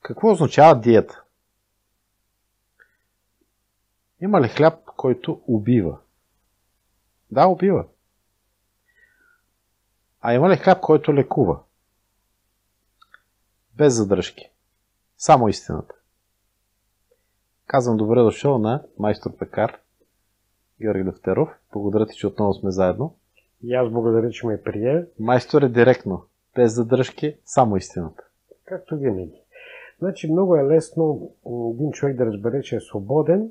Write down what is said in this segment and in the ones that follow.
Какво означава диета? Има ли хляб, който убива? Да, убива. А има ли хляб, който лекува? Без задръжки. Само истината. Казвам добре дошъл на майстор пекар Георги Левтеров. Благодаря ти, че отново сме заедно. И аз благодаря, че ме прие. Майстор е директно. Без задръжки, само истината. Както винаги. Значи много е лесно един човек да разбере, че е свободен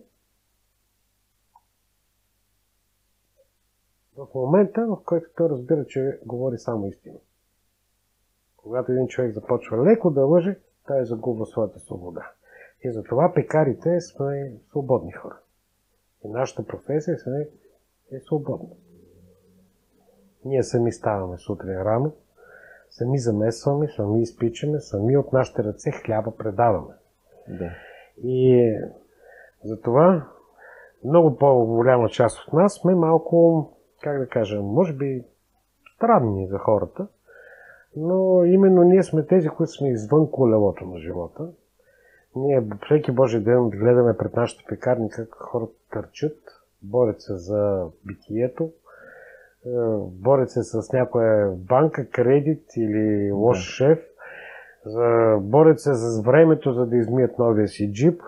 в момента, в който той разбира, че говори само истина. Когато един човек започва леко да лъже, той загубва своята свобода. И затова пекарите сме свободни хора. И нашата професия е свободна. Ние сами ставаме сутрин рано, сами замесваме, сами изпичаме, сами от нашите ръце хляба предаваме. Да. И затова много по-голяма част от нас сме малко, как да кажа, може би странни за хората, но именно ние сме тези, които сме извън колелото на живота. Ние всеки Божи ден гледаме пред нашите пекарни как хората търчат, борят се за битието, борят се с някоя банка, кредит или лош шеф, борят се за времето, за да измият новия си джип.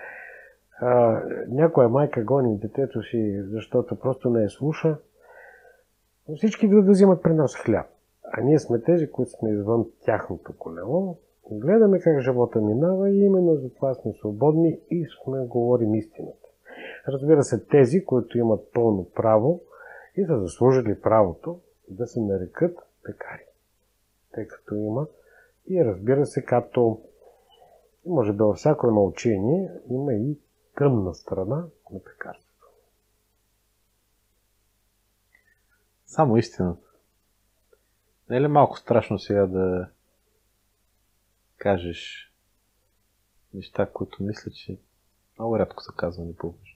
Някоя майка гони детето си, защото просто не я слуша. Всички да взимат при нас хляб. А ние сме тези, които сме извън тяхното колело. Гледаме как живота минава и именно за това сме свободни и сме говорим истината. Разбира се, тези, които имат пълно право и са заслужили правото да се нарекат пекари. Тъй като има и разбира се, като може би във всяко едно учение има и тъмна страна на пекарството. Само истината. Не е ли малко страшно сега да кажеш неща, които мисля, че много рядко са казвани публично?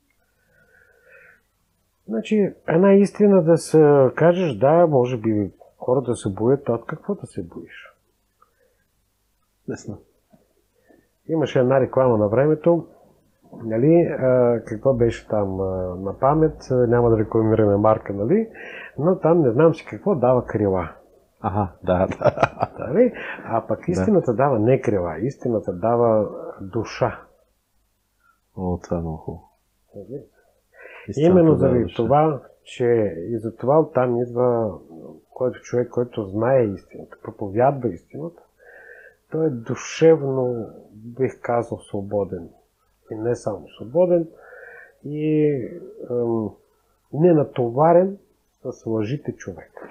Значи, една истина да се кажеш, да, може би хората се боят, от какво да се боиш? Не знам. Имаше една реклама на времето, нали, какво беше там на памет, няма да рекламираме марка, нали, но там не знам си какво дава крила. Ага, да. Нали? А пък истината дава не крила, истината дава душа. О, това е много хубаво. Именно заради това, че и за това оттам идва който човек, който знае истината, проповядва истината, той е душевно, бих казал, свободен. И не само свободен, и ненатоварен с лъжите човек.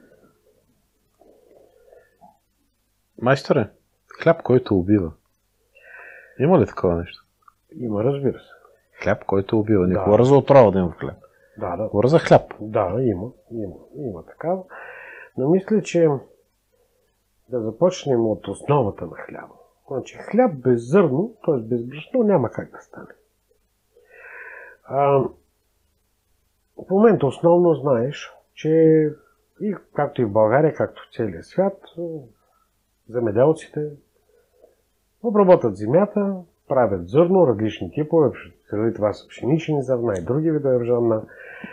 Майсторе, хляб, който убива. Има ли такова нещо? Има, разбира се. Хляб, който убива. Не говоря за отрова да има в хляб. Да. Говоря за хляб. Да, има такава. Но мисля, че да започнем от основата на хляба. Значи хляб без зърно, т.е. без брашно, няма как да стане. В момента основно знаеш, че и както и в България, както в целия свят, земеделците обработват земята, правят зърно, различни типове, това са пшенични зърна и други видове зърна.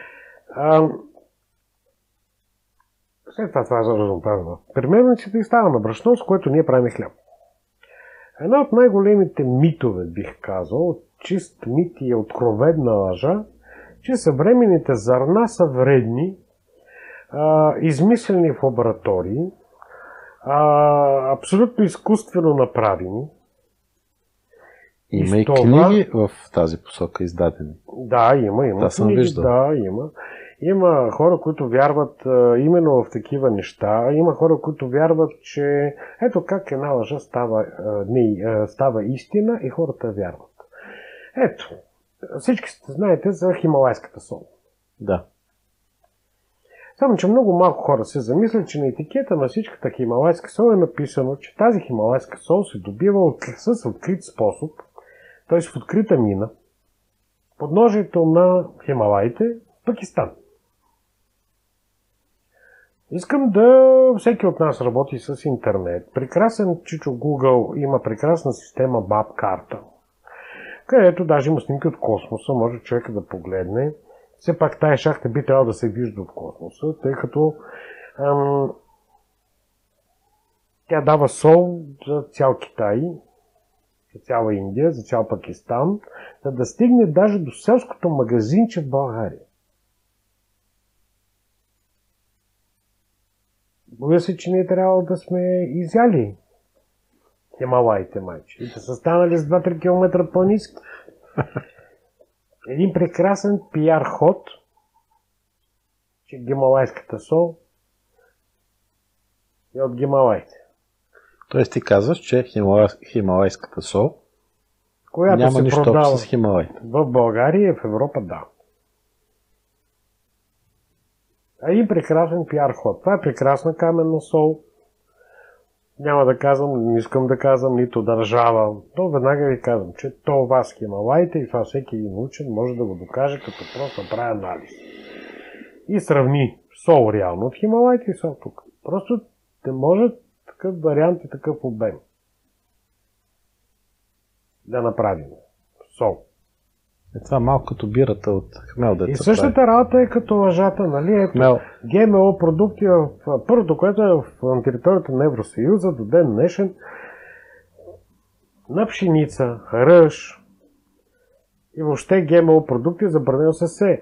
След това зърно правим при мельниците и ставаме брашно, с което ние правим хляб. Една от най-големите митове, бих казал, чист мит и откровена лъжа, че съвременните зърна са вредни, измислени в лаборатории, абсолютно изкуствено направени. Има и книги в тази посока издадени. Да, има. Да, съм виждал. Да, има. Има хора, които вярват именно в такива неща. Има хора, които вярват, че ето как една лъжа става истина и хората вярват. Ето, всички знаете за хималайската сол. Да. Само, че много малко хора се замислят, че на етикета на всичката хималайска сол е написано, че тази хималайска сол се добива с открит способ, т.е. в открита мина, подножието на Хималаите в Пакистан. Искам да всеки от нас работи с интернет. Прекрасен чичо Google има прекрасна система Map карта, където даже има снимки от космоса, може човека да погледне. Все пак тая шахта би трябвало да се вижда от космоса, тъй като тя дава сол за цял Китай, за цяла Индия, за цял Пакистан, да стигне даже до селското магазинче в България. Боя се, че ние трябва да сме изяли Хималаите, майче. И да са станали с 2-3 км по-ниски. Един прекрасен пиар ход, че гималайската сол е от Гималайте. Тоест ти казваш, че хималайската сол която няма се нищо продава общо с Хималай. в България и в Европа, да. Един прекрасен пиар ход. Това е прекрасна каменна сол. Няма да казвам, не искам да казвам, нито държава. Но веднага ви казвам, че това с Хималаите и това всеки един учен може да го докаже, като просто направи анализ. И сравни сол реално от Хималаите и сол тук. Просто не може такъв вариант и такъв обем да направим. Сол. Това малко като бирата от хмел. И същата работа е като лъжата, нали? Ето, ГМО продукти в първото, което е на територията на Евросъюза до ден днешен, на пшеница, ръж и въобще ГМО продукти забранено се се.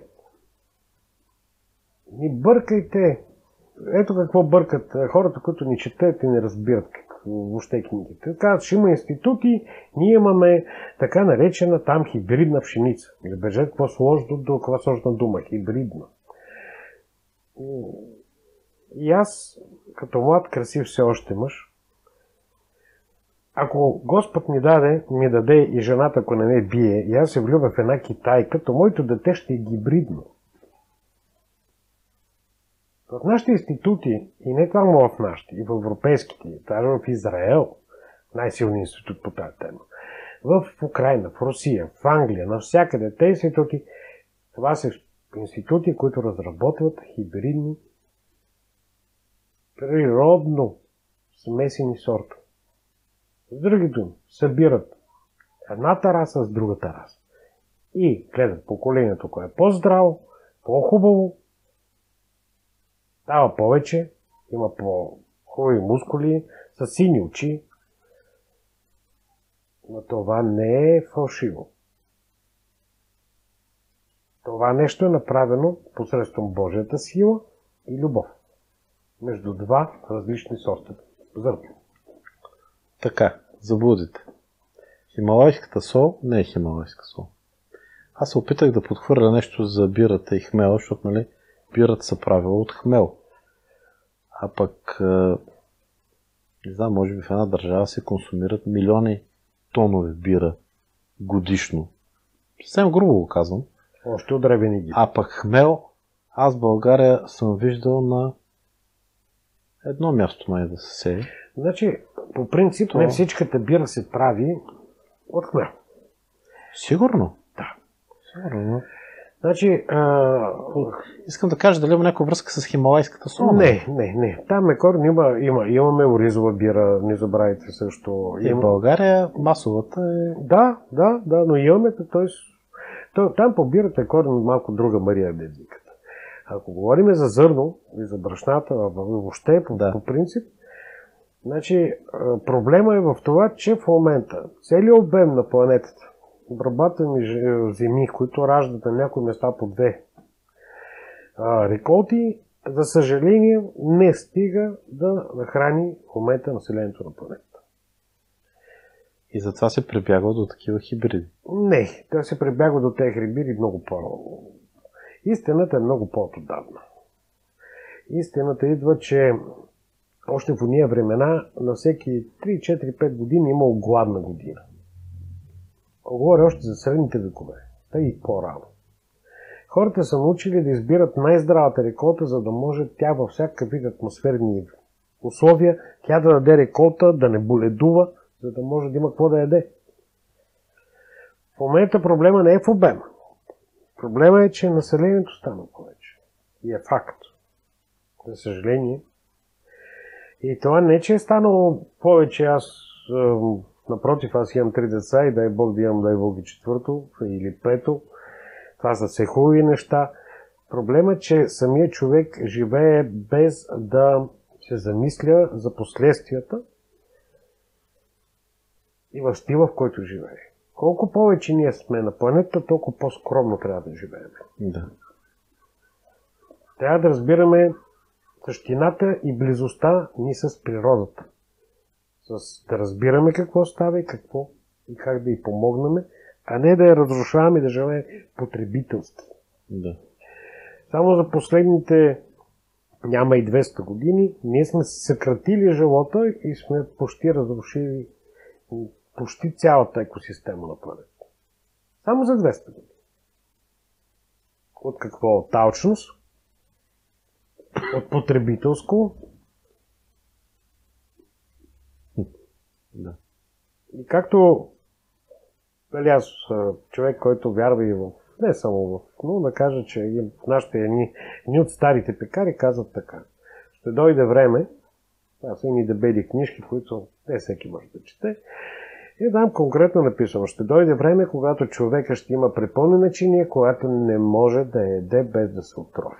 Ни бъркайте. Ето какво бъркат хората, които ни четат и не разбират въобще книгите. Казват, че има институти, ние имаме така наречена там хибридна пшеница. Или бежете какво сложна дума, хибридна. И аз, като млад, красив все още мъж, ако Господ ми даде и жената, ако не ме бие, и аз се влюбя в една китайка, то моето дете ще е гибридно. В нашите институти, и не само в нашите, и в европейските, даже в Израел, най-силният институт по тази тема, в Украина, в Русия, в Англия, навсякъде тези институти, това са институти, които разработват хибридни, природно смесени сортове. С други думи, събират едната раса с другата раса. И гледат поколението, кое е по-здраво, по-хубаво, дава повече, има по-хубави мускули, с сини очи. Но това не е фалшиво. Това нещо е направено посредством Божията сила и любов. Между два различни сорта зърно. Така, заблудите. Хималайската сол не е хималайска сол. Аз се опитах да подхвърля нещо за бирата и хмела, защото, нали, бирата са правила от хмел. А пък, не знам, може би в една държава се консумират милиони тонове бира годишно. Съвсем грубо го казвам. Още от древен Египет. А пък хмел, аз в България съм виждал на едно място май да се сее. Значи, по принцип, не всичката бира се прави от хмел. Сигурно? Да. Сигурно. Значи, искам да кажа дали има някаква връзка с хималайската сол. Не. Там е корен, имаме оризова бира, не забравяйте също. И в България масовата е... Да, но имаме, там по бирата е корен малко друга Мария Медзиката. Ако говорим за зърно и за брашната, въобще по принцип, значи проблема е в това, че в момента целият обем на планетата, обрабатваме земи, които раждат на някои места по 2 реколти, за съжаление не стига да нахрани в момента населението на планетата. И затова се прибягва до такива хибриди. Не, да се прибягва до тези хибриди много по... Истината е много по-отдавна. Истината идва, че още в уния времена на всеки 3-4-5 години имало гладна година. Говоря още за средните векове, та и по-рано. Хората са научили да избират най-здравата реколта, за да може тя във всякакъв вид атмосферни условия, тя да даде реколта, да не боледува, за да може да има какво да яде. В момента проблема не е в обема. Проблема е, че населението стана повече. И е факт. за съжаление. И това не, че е станало повече. Напротив, аз имам 3 деца и дай Бог да имам, дай Бог и 4-то или 5-то. Това са все хубави неща. Проблемът е, че самият човек живее без да се замисля за последствията и в стила, в който живее. Колко повече ние сме на планета, толкова по-скромно трябва да живеем. Да. Трябва да разбираме същината и близостта ни с природата. Да разбираме какво става и какво и как да й помогнем, а не да я разрушаваме и да живеем потребителски. Да. Само за последните няма и 200 години ние сме съкратили живота и сме почти разрушили почти цялата екосистема на планета. Само за 200 години. От какво? От алчност, от потребителско. Да. И както аз, човек, който вярва и в, не само в, но да кажа, че в нашите едни от старите пекари казват така. Ще дойде време, това са едни дебели книжки, които не всеки може да чете, и там конкретно написано, ще дойде време, когато човека ще има препълнена чиния, която не може да яде без да се отрови.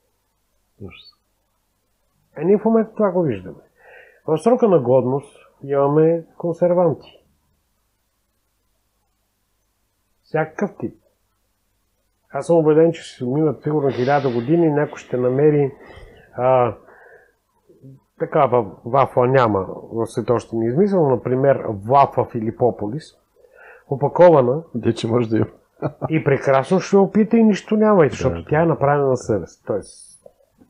Ние в момента това го виждаме. В срока на годност имаме консерванти. Всякакъв тип. Аз съм убеден, че ще минат сигурно 1000 години и някой ще намери такава вафла няма в светощен измисъл, например вафла Филипополис, опакована. Де, може да има. И прекрасно ще опита и нищо няма, защото тя е направена на съвест. Тоест,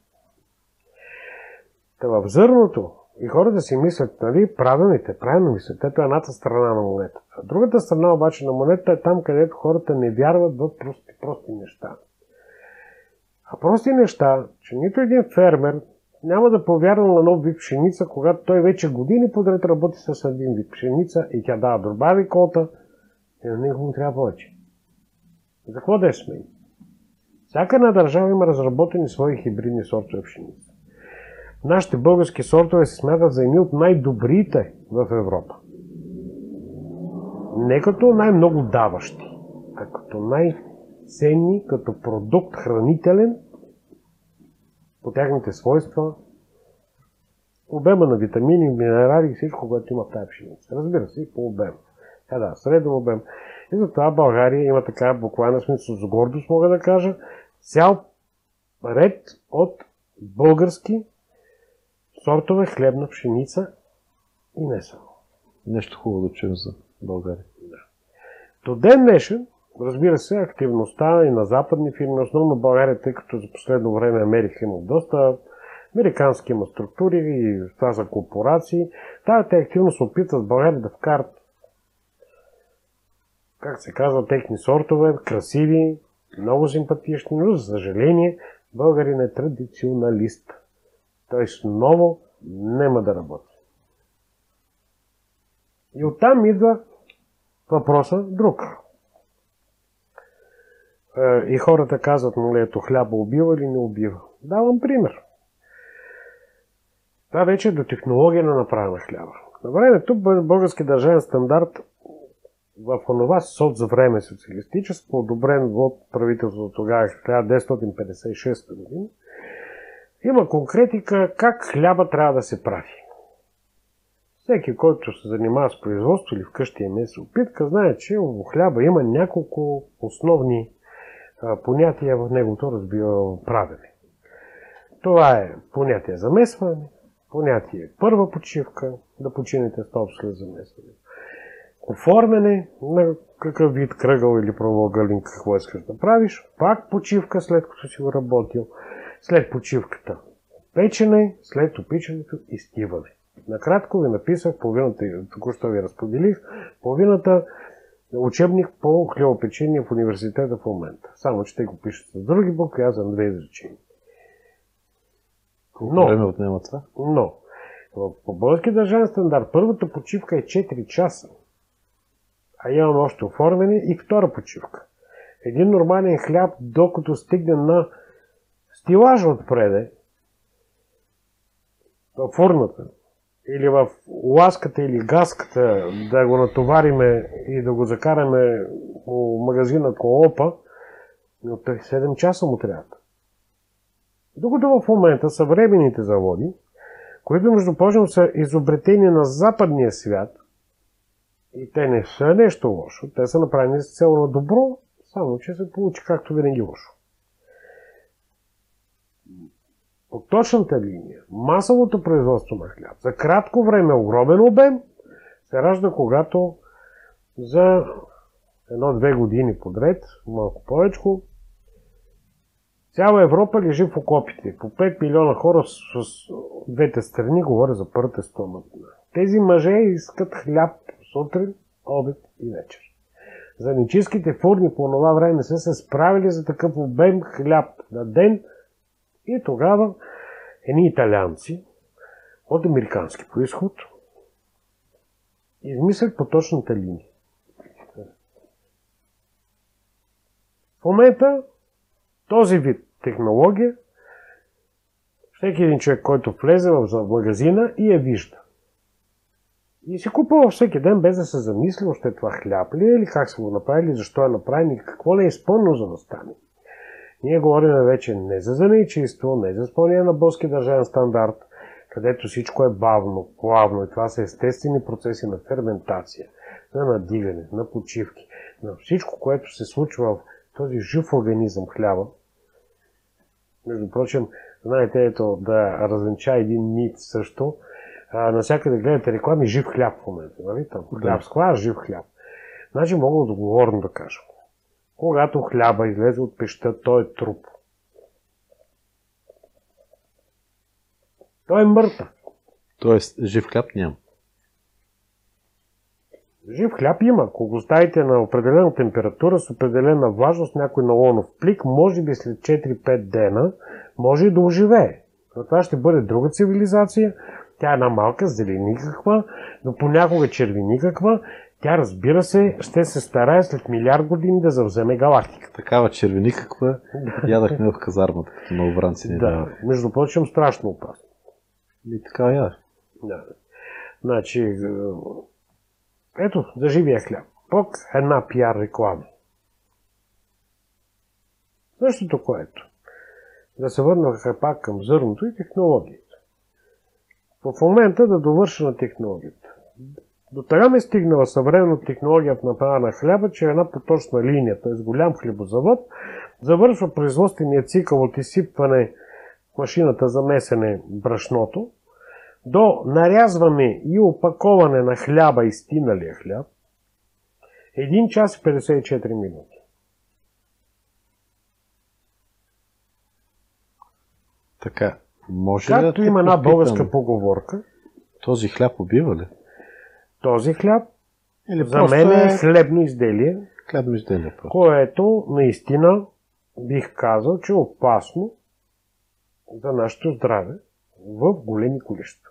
в зърното и хората си мислят, нали, правилно мислят. Ето е едната страна на монетата. Другата страна обаче на монетата е там, където хората не вярват в прости неща. А прости неща, че нито един фермер няма да повярва на нов вид пшеница, когато той вече години подред работи с един вид пшеница и тя дава добра реколта и на него му трябва повече. За какво да сме? Всяка една държава има разработени свои хибридни сортове пшеница. Нашите български сортове се смятат за едни от най-добрите в Европа. Не като най-много даващи, а като най-ценни, като продукт хранителен, по тяхните свойства, обема на витамини, минерали и всичко, което има в тази пшеница. Разбира се, и по обем. Среден обем. И затова България има така буквална смисъл, с гордост мога да кажа, цял ред от български сортове хлебна пшеница и не само. Нещо хубаво да чуем за България. Да. До ден днешен, разбира се, активността и на западни фирми, основно България, тъй като за последно време Америка има доста, американски има структури и това за корпорации, те активно се опитват в България да вкарат, как се казва, техни сортове, красиви, много симпатични, но за съжаление българин е традиционалист. Т.е. ново няма да работи. И оттам идва въпроса друг. И хората казват, ето хляба убива или не убива. Давам пример. Това вече е до технология на направена хляба. На времето български държавен стандарт в онова соцвреме социалистическо, одобрен от правителството тогава 1956 година, има конкретика как хляба трябва да се прави. Всеки, който се занимава с производство или вкъщи е месо опитка, знае, че в хляба има няколко основни понятия в неговото правене. Това е понятие замесване, понятие първа почивка, да починете стоп след замесване. Оформяне на какъв вид кръгъл или правоъгълник, какво искаш да правиш, пак почивка след като си го работил, след почивката печене, след опичането изстиване. Накратко ви написах половината, току-що ви разподелих, половината учебник по хлебопечение в университета в момента. Само, че те го пишат с други букви, аз за 2 изречения. Колко време отнема това? Но, по български държавен стандарт, първата почивка е 4 часа. А имаме още оформяне и втора почивка. Един нормален хляб, докато стигне на стилажа отпреде, в фурната, или в ласката или гаската да го натовариме и да го закараме по магазина Коопа, но 7 часа му трябва. Докато в момента съвременните заводи, които между прочим са изобретени на западния свят, и те не са нещо лошо, те са направени с цел на добро, само че се получи както винаги лошо. По точната линия, масовото производство на хляб за кратко време, огромен обем, се ражда, когато за 1-2 години подред, малко повече, цяла Европа лежи в окопите. По 5 милиона хора с двете страни, говоря за първата 100 година. Тези мъже искат хляб сутрин, обед и вечер. Занечийските фурни по това време са се справили за такъв обем хляб на ден и тогава едни италианци от американски произход измислят по точната линия. В момента този вид технология, всеки един човек, който влезе в магазина и я вижда. И си купува всеки ден, без да се замисли още това хляб ли е, или как са го направили, защо е направен и какво ли е изпълнено за да стане. Ние говорим вече не за занайчийство, не за изпълнение на български държавен стандарт, където всичко е бавно, плавно и това са естествени процеси на ферментация, на надигане, на почивки, на всичко, което се случва в този жив организъм хляба. Между прочим, знаете, ето да развенча един мит също, навсякъде гледате реклами жив хляб в момента, нали? Там хляб склад, жив хляб. Значи мога договорно да кажа. Когато хляба излезе от пещта, той е труп. Той е мъртъв. Тоест, жив хляб няма. Жив хляб има. Ако го ставите на определена температура, с определена влажност, някой налонов плик, може би след 4-5 дена, може и да оживее. Но това ще бъде друга цивилизация. Тя е една малка, зеленикаква, но понякога червеникаква. Тя, разбира се, ще се старае след милиард години да завземе галактиката. Такава червеникаква ядахме в казармата, като на обранци. Да, между прочим, страшно опасно. И така ядах. Да. Значи, ето, за живия хляб. Пък една пиар реклама. Същото което. Да се върна пак към зърното и технологията. В момента да довърша на технологията. До сега ме стигнала съвременна технология в направа на хляба, че една поточна линия, т.е. голям хлебозавод, завършва производствения цикъл от изсипване в машината за месене брашното, до нарязване и опаковане на хляба и стиналия хляб, 1 час и 54 минути. Така, може както да има една българска поговорка. Този хляб убива ли? Този хляб Или за мен е хлебно изделие, хлебно изделие, което наистина бих казал, че е опасно за нашето здраве в големи количества.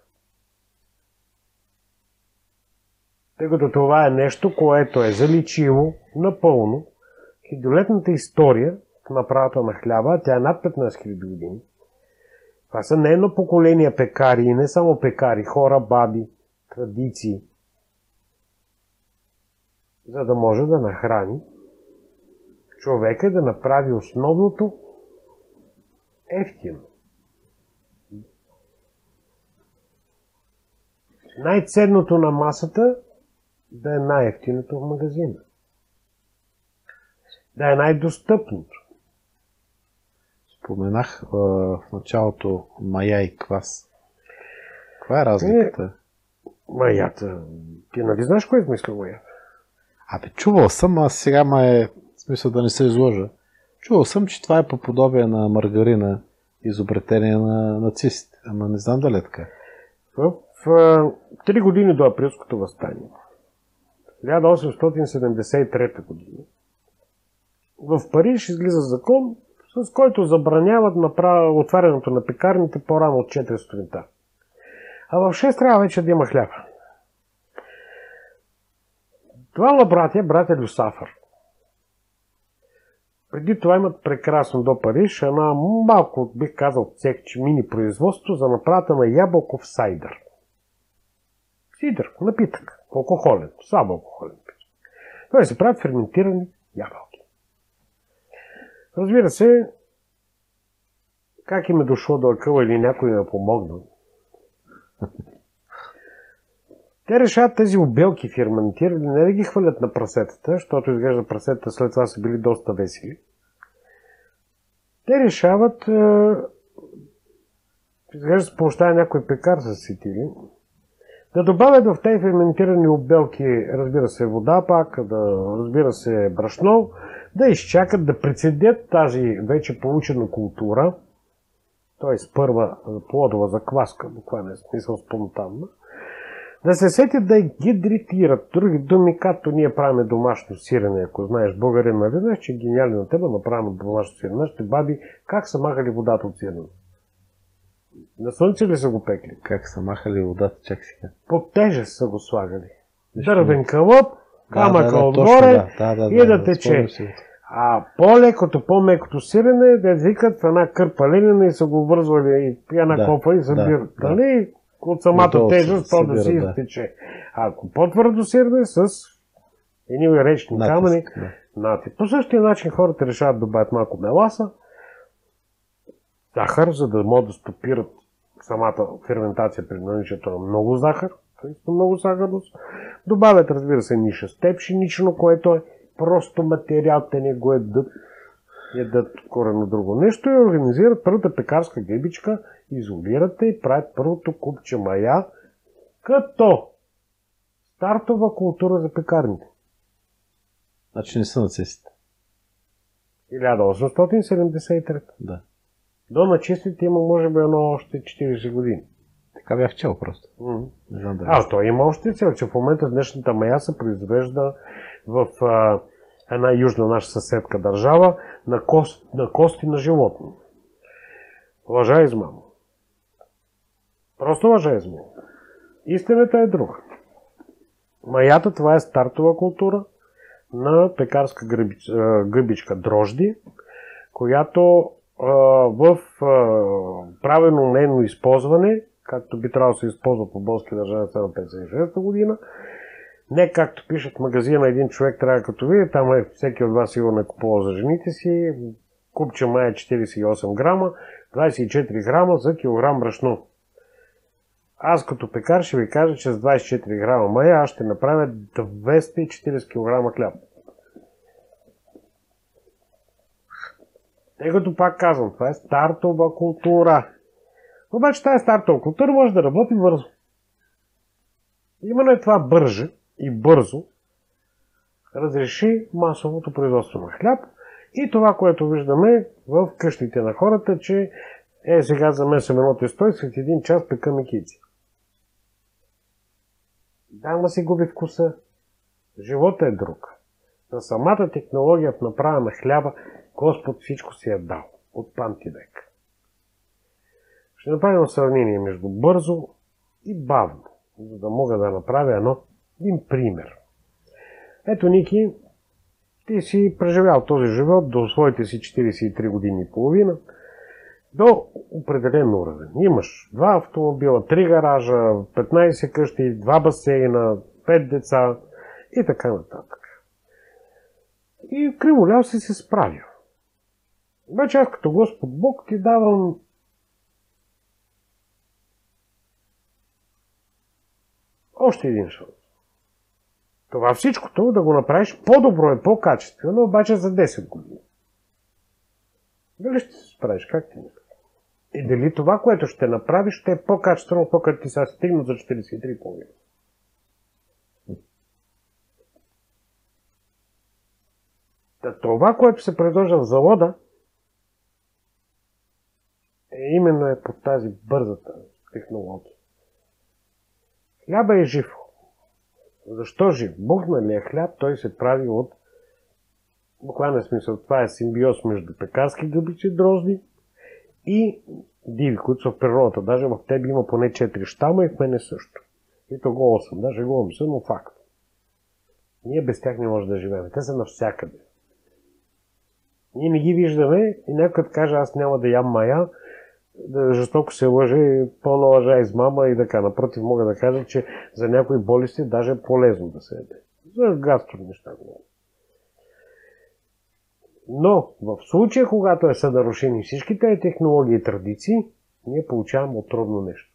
Тъй като това е нещо, което е заличило напълно хилядолетната история в направата на хляба, тя е над 15 000 години. Това са не едно поколение пекари и не само пекари, хора, баби, традиции, за да може да нахрани човека, да направи основното евтино. Най-ценното на масата да е най-евтиното в магазина. Да е най-достъпното. Споменах в началото мая и квас. Каква е разликата? Маята. Ти нали знаеш кой е измислил маята? Абе, чувал съм, а сега в смисъл да не се изложа. Чувал съм, че това е по подобие на маргарина, изобретение на нацистите. Ама не знам дали е така. В 3 години до априлското въстание, 1873 година, в Париж излиза закон, с който забраняват отварянето на пекарните по-рано от 4 сутринта. А в 6 трябва вече да има хляба. Това братя Люсафър, Преди това имат прекрасно до Париж една малко, бих казал, цехче мини производство за направата на ябълков сайдър. Сидър, напитък, алкохолен, слабо алкохолен напитък. Той се правят ферментирани ябълки. Разбира се, как им е дошло до акъла или някой им е помогнал. Те решават тези обелки ферментирани, не да ги хвалят на прасетата, защото изглежда прасетата след това са били доста весели. Те решават, изглежда с помощта някой пекар са сетили, да добавят в тези ферментирани обелки, разбира се, вода пак, разбира се, брашно, да изчакат да прецедят тази вече получена култура, т.е. първа плодова закваска, буквално смисъл спонтанна, да се сетят да гидратират. Други думи, както ние правим домашно сирене, ако знаеш българин, нали, че гениален на тебе, направим домашно сирене. Нашите баби как са махали водата от сирене? На слънце ли са го пекли? Как са махали водата, чак сега? Под тежест са го слагали. Дървен кълъп, камъка отгоре и да тече. А по-лекото, по-мекото сирене, да викат в една кърпа ленина и са го вързвали и една копа и събират. Нали? От самата тежест, то да си изтече. А ако по-твърдо сирене с едни речни камъни, натиск. По същия начин хората решават да добавят малко меласа, захар, за да могат да стопират самата ферментация при наличието на много захар, т.е. много захарност. Добавят, разбира се, ниша степ пшенично, което е просто материал, те не го ядат коренно друго нещо и организират първата пекарска гъбичка, изолират и правят първото купче мая, като стартова култура за пекарните. Значи не са нацистите. 1873. Да. До начистите има може би едно още 40 години. Така бях чел просто. Не знам да той има още цел, че в момента днешната мая се произвежда в една южна наша съседка държава на кости на животни. Лъжа и измама. Просто лъжа и измама. Истината е друга. Маята, това е стартова култура на пекарска гъбичка дрожди, която в правилно нейно използване, както би трябвало да се използва по български държави на 56 година, не както пишат в магазина един човек трябва като види, там всеки от вас сигурно е купувал за жените си, купче мая 48 грама, 24 грама за килограм брашно. Аз като пекар ще ви кажа, че с 24 грама мая аз ще направя 240 кг хляб. Тъй като пак казвам, това е стартова култура. Обаче тази стартова култура може да работи бързо. Именно е това бързо разреши масовото производство на хляб и това, което виждаме в къщите на хората, че сега замесвам едно тесто и след един час пека мекици. Да, си губи вкуса. Живота е друг. На самата технология в направа на хляба Господ всичко си е дал. От памтивек. Ще направим сравнение между бързо и бавно, за да мога да направя един пример. Ето, Ники, ти си преживял този живот до своите си 43 години и половина, до определен уровен. Имаш 2 автомобила, 3 гаража, 15 къщи, 2 басейна, 5 деца и така нататък. И криволяв си се справил. Вече аз като Господ Бог ти давам още един шанс. Това всичкото да го направиш по-добро и по-качествено, обаче за 10 години. Дали ще се справиш? Как ти мислиш? И дали това, което ще направиш, ще е по-качествено, по-като ти сега стигна за 43,5. Това, което се предложа в завода, именно е под тази бързата технология. Хляба е жив. Защо жив? Бухналия хляб, той се прави от буквален смисъл. Това е симбиоз между пекарски гъбици дрозди и диви, които са в природата. Даже в тебе има поне 4 щама и в мене също. И то го 8. Даже го 8, но факт. Ние без тях не можем да живеем. Те са навсякъде. Ние не ги виждаме и някой каже, аз няма да ям мая, да жестоко се лъже, пълна лъжа измама и така. Напротив, мога да кажа, че за някои болести даже е полезно да се яде. За гастро неща. Но в случая, когато са нарушени всички тези технологии и традиции, ние получаваме отровно нещо.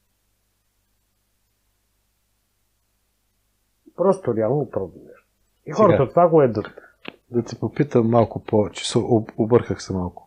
Просто реално отровно нещо. И хората Сега, това го едат. Да те попитам малко повече, обърках се малко.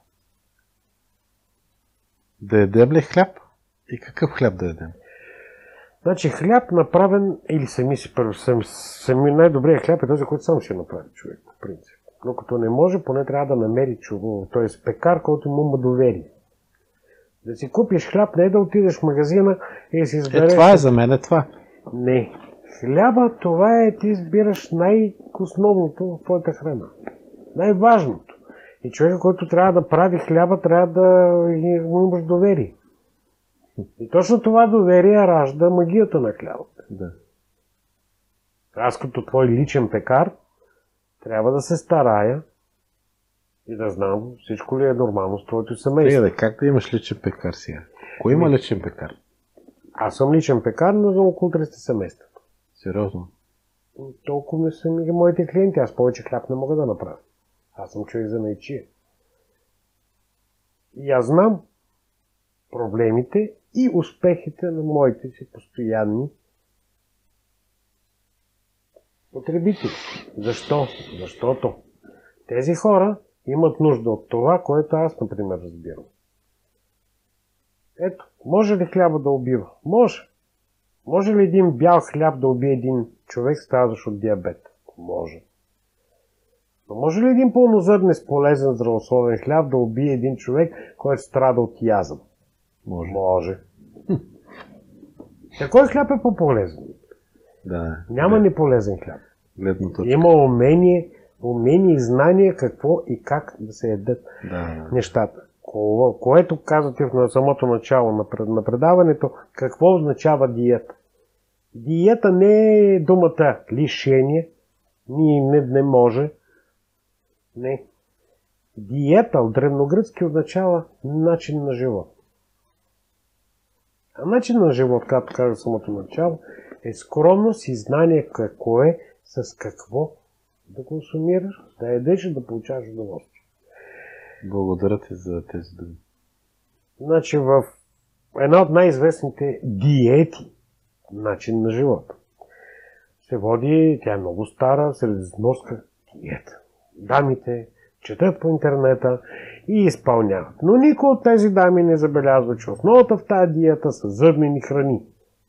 Да ядем ли хляб и какъв хляб да ядем? Значи хляб направен, или сами най-добрият хляб е този, който сам ще направи човек, по принцип. Но като не може, поне трябва да намери човек, т.е. пекар, който му има доверие. Да си купиш хляб, не да отидеш в магазина и си избереш... Това е за мен, това. Не. Хляба, това е, ти избираш най-основното в твоята храна. Най-важното. И човека, който трябва да прави хляба, трябва да му имаш доверие. И точно това доверие ражда магията на хлябата. Да. Аз като твой личен пекар трябва да се старая и да знам всичко ли е нормално с твоето семейство. Как да имаш личен пекар сега? Кой има личен пекар? Аз съм личен пекар, но за около 300 семейства. Сериозно? Толкова са ми моите клиенти. Аз повече хляб не мога да направя. Аз съм човек за наичие. И аз знам проблемите и успехите на моите си постоянни потребители. Защо? Защото тези хора имат нужда от това, което аз, например, разбирам. Ето, може ли хляба да убива? Може. Може ли един бял хляб да убие един човек, страдащ от диабет? Може. Но може ли един пълнозърнен, полезен, здравословен хляб да убие един човек, който страда от язъм? Може. Може. Кой хляб е по-полезен? Да. Няма неполезен хляб. Гледна точка. Има умение и знание какво и как да се ядат нещата. Което казвате в самото начало на предаването, какво означава диета. Диета не е думата лишение, не може. Не. Диета от древногръцки означава начин на живот. А начин на живот, както каза в самото начало, е скромност и знание какво е, с какво да консумираш, да ядеш и да получаваш удоволствие. Благодаря ти за тези думи. Значи в една от най-известните диети, начин на живота, се води, тя е много стара, средиземноморска диета. Дамите четат по интернета и изпълняват. Но никой от тези дами не забелязва, че основата в тази диета са зърнени храни.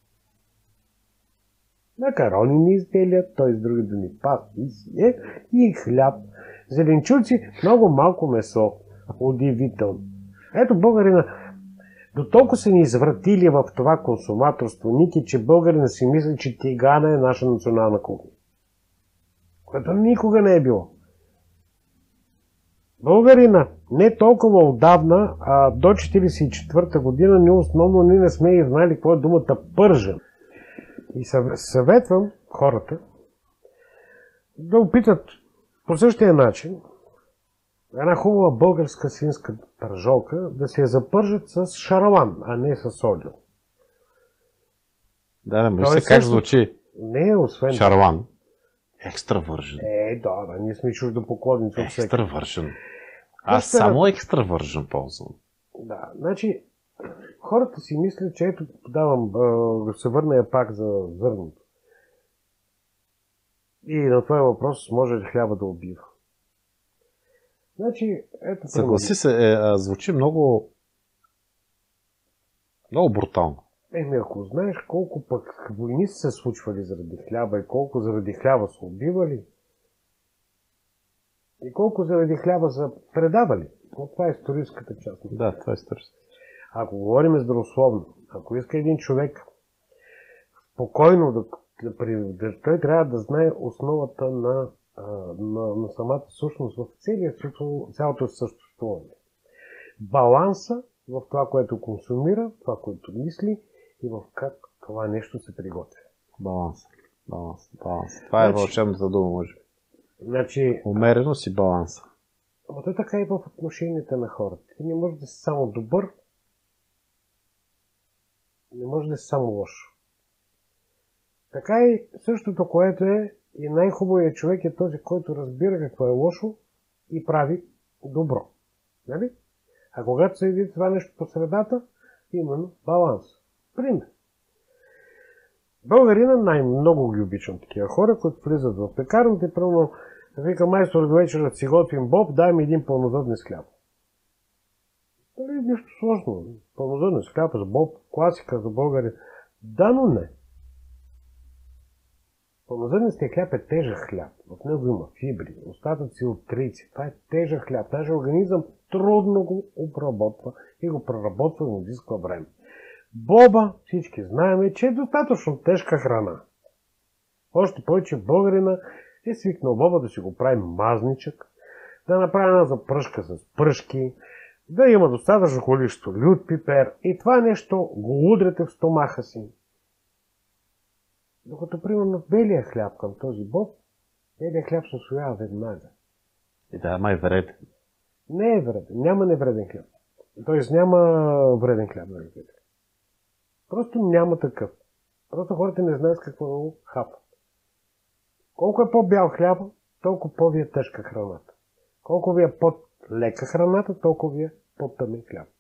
Макаронини изделия, т.е. с други думи пасти и хляб, зеленчуци, много малко месо. Удивително. Ето българина, до толкова са ни извратили в това консуматорство, Ники, че българина си мисли, че тигана е наша национална кухня. Което никога не е било. Българина не толкова отдавна, а до 1944 година, ние основно не сме и знали какво е думата пържен. И съветвам хората да опитат по същия начин една хубава българска свинска пържолка да се я запържат с шаралан, а не с олио. Да, мисля как звучи. Не, освен... Шарлан. Екстра вържен. Да, ние сме чуждопоклонници от всеки. Екстра вържен. Аз само екстра вържен ползвам. Да, значи хората си мислят, че ето давам, да се върна я пак за зърното. И на твой въпрос, може ли хляба да убива? Значи, ето... Съгласи се, звучи много брутално. Ако знаеш колко пък войни са се случвали заради хляба и колко заради хляба са убивали и колко заради хляба са предавали. Но това е историческата част. Да, това е историческата. Ако говорим здравословно, ако иска един човек спокойно той трябва да знае основата на самата същност в цялото съществуване. Баланса в това, което консумира, това, което мисли и в как това нещо се приготвя. Баланс. Това е вълшебната дума, може би. Значи, умереност и баланса. Ама то така и в отношенията на хората. Ти не може да си само добър, не може да си само лош. Така и същото, което е и най-хубавият човек е този, който разбира какво е лошо и прави добро. Нали? А когато се види това нещо по средата, именно баланс. Пример. Българина най-много ги обичам такива хора, които влизат в пекарната и първо вика: майстор, до вечера си готвим боб, дай ми един пълнозъдни с хляб. Дали нищо сложно. Пълнозъдни с хляб, с боб, класика за българи. Да, но не. Пълнозърнестият хляб е тежък хляб. В него има фибри, остатъци от трици. Това е тежък хляб. Даже организъм трудно го обработва и го преработва и му изисква време. Боба, всички знаем, че е достатъчно тежка храна. Още повече българина е свикнал боба да си го прави мазничък, да направи една запръшка с пръшки, да има достатъчно количество лют пипер и това нещо го удряте в стомаха си. Докато, примерно, белия хляб към този боб, белия хляб се усвоява веднага. И да, ама е вреден. Не е вреден. Няма невреден хляб. Тоест няма вреден хляб. Просто няма такъв. Просто хората не знаят какво го хапат. Колко е по-бял хляб, толкова по-ви е тежка храната. Колко ви е по-лека храната, толкова ви е по-тъмен хляб.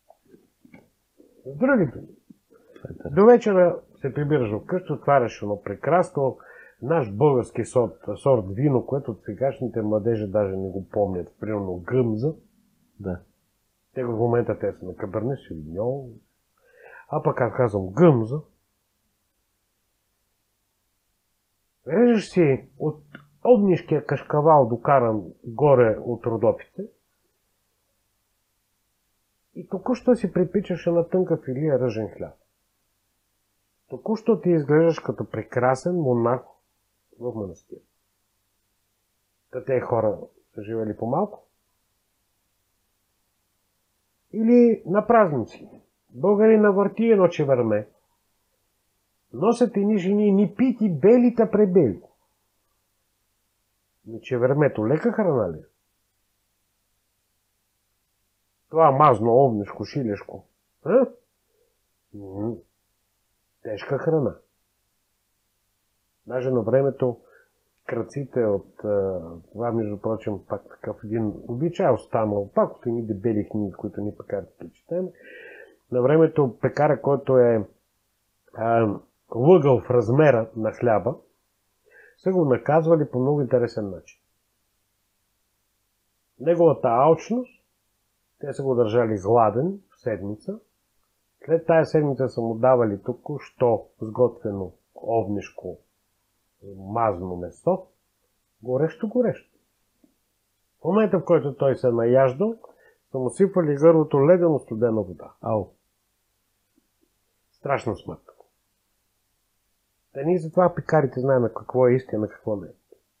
С други думи, до вечера се прибираш вкъщи, отваряш едно прекрасно наш български сорт вино, което от сегашните младежи даже не го помнят, примерно гъмза. Да. Те в момента те са на Каберне Совиньон. А пък аз казвам гъмза. Режеш си от огнишкия кашкавал, докаран горе от Родопите, и току-що си припичаш на тънка филия ръжен хляб. Току-що ти изглеждаш като прекрасен монах в манастир. Та те хора са живели по-малко. Или на празници. Българина върти едно чевърме. Носят едни жени ни пити белите пребели. Но чевърмето лека храна ли? Това мазно, овнешко, шилешко. Тежка храна. Даже на времето кръците от това, между прочим, пак такъв един обичай останал, пак от едни дебели книги, които ни пекарите четем. На времето пекара, който е лъгъл в размера на хляба, са го наказвали по много интересен начин. Неговата алчност, те са го държали гладен в седмица. След тая седмица са му давали току-що сготвено овнешко мазно месо, горещо. В момента, в който той се наяждал, са му сипали гърлото ледено студена вода. Ау. Страшна смърт. Та ние затова пекарите знаем какво е истина, какво не е.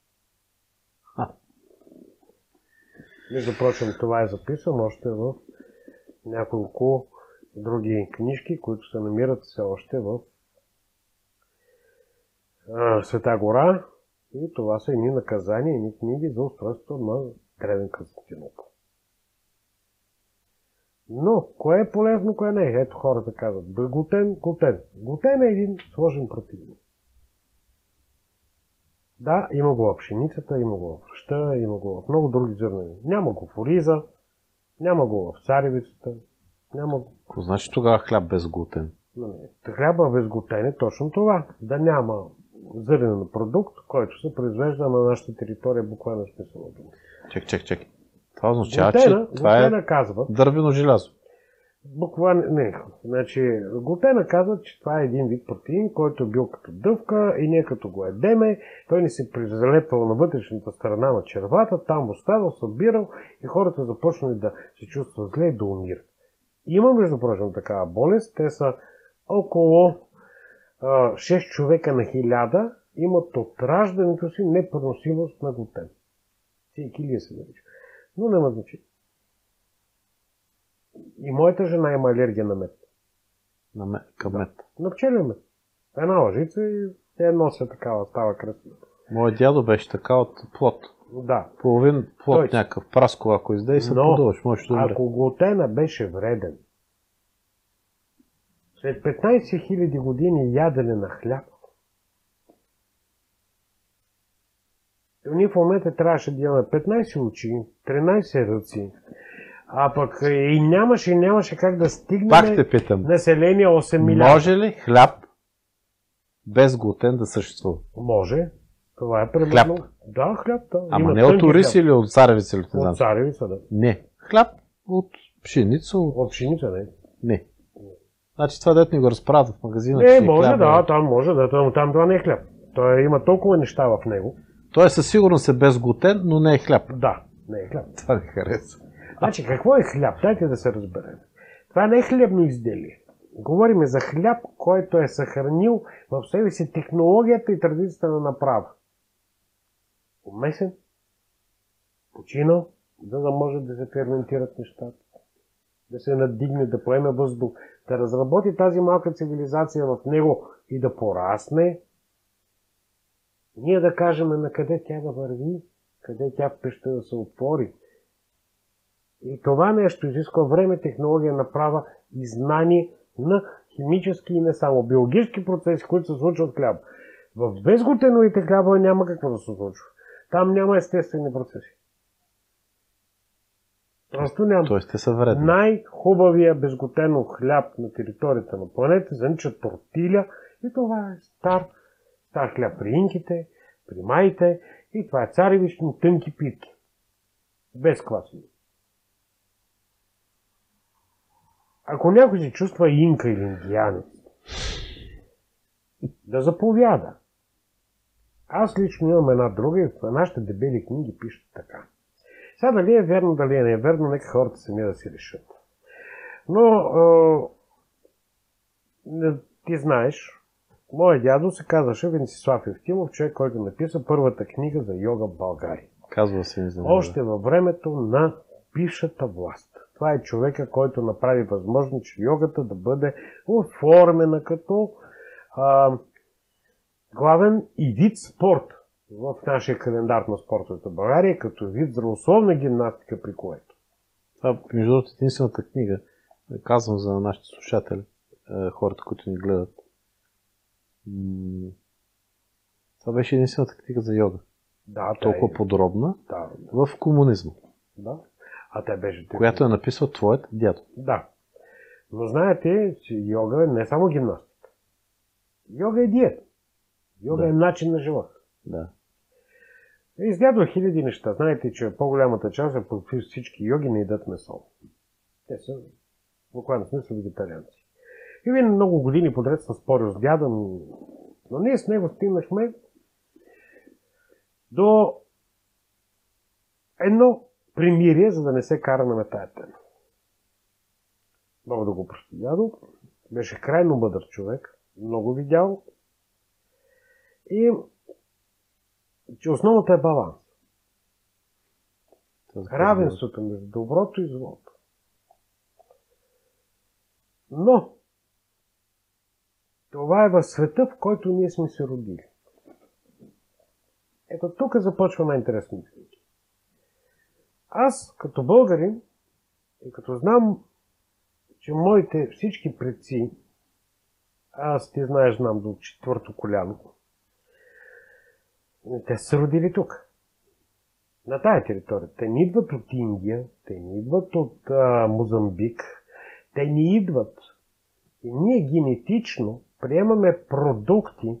Между прочим, това е записано още в няколко други книжки, които се намират все още в Света гора. И това са едни наказания, едни книги за устройството на Древен Константинопол. Но, кое е полезно, кое не е? Ето хората казват: глутен. Глутен е един сложен противник. Да, има го в пшеницата, има го в ръща, има го в много други зърнени. Няма го в ориза, няма го в царевицата, няма го... Какво значи тогава хляб без глутен? Хляба без глутен е точно това. Да няма зърнен продукт, който се произвежда на нашата територия, буквално смисъл на дума. Чек. Това означава, че това е дървено желязо. Буквално не. Значи, глутена казват, че това е един вид протеин, който е бил като дъвка и ние като го едеме, той ни се призалепвал на вътрешната страна на червата, там оставал, събирал и хората започнали да се чувстват зле и да умират. Има, между прочим, такава болест. Те са около 6 човека на 1000 имат от раждането си непреносимост на глутен. Цикилия се нарича. Но няма значение. И моята жена има алергия на мед. Към мед? На пчелен мед. Една лъжица и те нося такава, става красива. Моят дядо беше така от плод. Да. Половин плод Тоест, някакъв праско, ако издей, се но, подуваш, можеш да умре. ако глутена беше вреден, след 15 000 години ядене на хляб, ние в момента трябваше да имаме 15 очи, 13 ръци, а пък и нямаше как да стигнем Пак те питам, население 8 милиарда. може ли хляб без глутен да съществува? Може. Това е примерно. Хляб. Да, хляб. Да. Ама Има не от тънки ориз хляб. или от царевица или не знам. От царевица, да. Не. Хляб от пшеница, От пшеница, не. Не. Значи това дете ни го разправят в магазина. Не, че може, хляб, да, там може, да, там това не е хляб. Той има толкова неща в него. Той със сигурност е без глутен, но не е хляб. Да, не е хляб. Това не хареса. Значи, какво е хляб? Дайте да се разберем. Това не е хлебно изделие. Говорим за хляб, който е съхранил в себе си технологията и традицията на направа. Умесен, починал, за да може да се ферментират нещата, да се надигне, да поеме въздух, да разработи тази малка цивилизация в него и да порасне, ние да кажем на къде тя да върви, къде тя ще да се отвори. И това нещо изисква време, технология, направа и знание на химически и не само биологически процеси, които се случват в хляба. В безглутеновите хляба няма какво да се случва. Там няма естествени процеси. Просто няма. Тоест те са вредни. Най-хубавия безглутенов хляб на територията на планета се нарича тортиля и това е стар хляб при инките, при майите и това е царевични тънки питки. Без квасени. Ако някой се чувства инка или индианец, да заповяда. Аз лично имам една друга и в нашите дебели книги пишат така. Сега дали е верно, дали не е верно, нека хората сами да си решат. Но ти знаеш, моят дядо се казваше Венцислав Евтимов, човек, който написа първата книга за йога в България. Казва се ми за Още във времето на бившата власт. Това е човека, който направи възможно, че йогата да бъде оформена като главен и вид спорт в нашия календар на спортовете в България, като вид здравословна гимнастика, при което. Това, между другото, единствената книга, казвам за нашите слушатели, хората, които ни гледат. Това беше единствената книга за йога. Да, толкова подробна да. В комунизма. Да. А те беше... Която е написал твоят дядо. Да. Но знаете, че йога е не само гимнастика. Йога е диета. Йога е начин на живот. Да. Изгледва хиляди неща. Знаете, че по-голямата част е всички йоги не едат месо. Те са в буквален смисъл вегетарианци. И вие много години подред съм спорил с дядо, но ние с него стигнахме до едно примирие, за да не се караме на тая тема. Много да го прости дядо. Беше крайно мъдър човек. Много видял. И че основата е баланс. Равенството между доброто и злото. Но това е в света, в който ние сме се родили. Ето тук започва най-интересно. Аз, като българин, и като знам, че моите всички предци, аз ти знаеш, знам до 4-то коляно, те са родили тук. На тая територия. Те не идват от Индия, те не идват от Мозамбик, те не идват. И ние генетично приемаме продукти,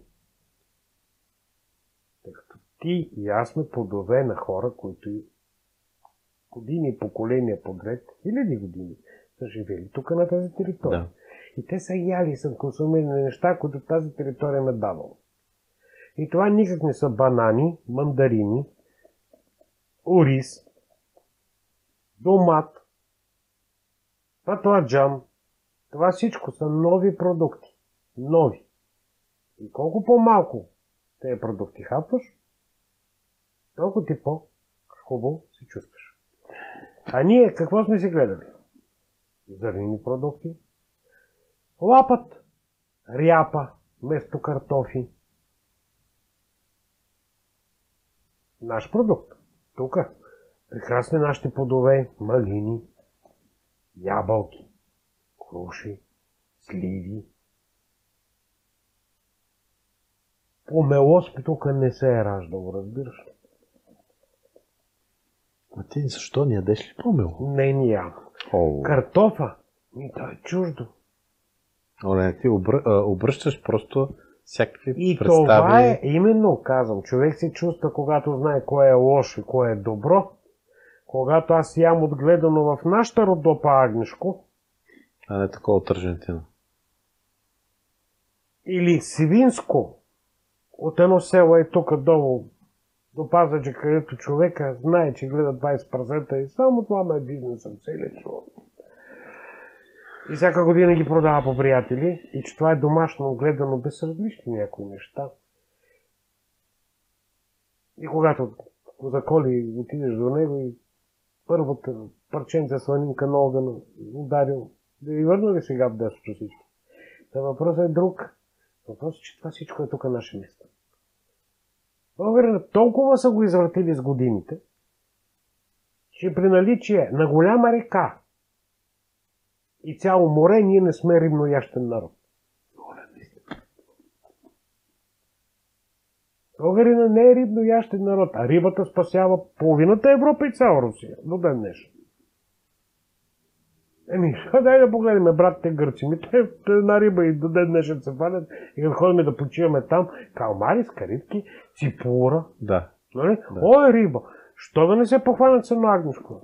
тъй като ти и аз сме плодове на хора, които години и поколения подред, хиляди години, са живели тук на тази територия. Да. И те са яли, са консумирали неща, които тази територия ме давала. И това никак не са банани, мандарини, ориз, домат, бакладжан. Това всичко са нови продукти. Нови. И колко по-малко тези продукти хапваш, толкова ти по-хубаво се чувстваш. А ние какво сме си гледали? Зърнени продукти. Лапът, ряпа, вместо картофи. Наш продукт. Тук прекрасни нашите плодове, малини, ябълки, круши, сливи. Помело тук не се е раждало, разбираш. А ти защо не ядеш ли помело? Не ни ям. Картофа, то е чуждо. Оле, ти обръщаш просто всякакви и представи. Това е, именно казвам, човек се чувства, когато знае кое е лошо и кое е добро. Когато аз ям отгледано в нашата Родопа Агнешко, а не такова от Аржентина. Или свинско, от едно село е тук долу, до Пазарджик, където човека знае, че гледа 20% и само това ме е бизнесът, целият живот. И всяка година ги продава по приятели и че това е домашно гледано безразлични някои неща. И когато го заколи, отидеш до него и първата парченца сланинка на огъна ударил, да ви върна ли сега в десото всички? Та въпросът е друг. Въпросът е, че това всичко е тук наше место. Българина толкова са го извратили с годините, че при наличие на голяма река и цяло море, ние не сме рибноящен народ. Българина не е рибноящен народ, а рибата спасява половината Европа и цяла Русия. До ден днешен. Дай да погледнем братите гърци. Те една риба и до ден днешен се валят и като ходим да почиваме там, калмари, скаритки, ципура. Да. Нали? Да. О, е риба! Що да не се похванат с едно агнешко?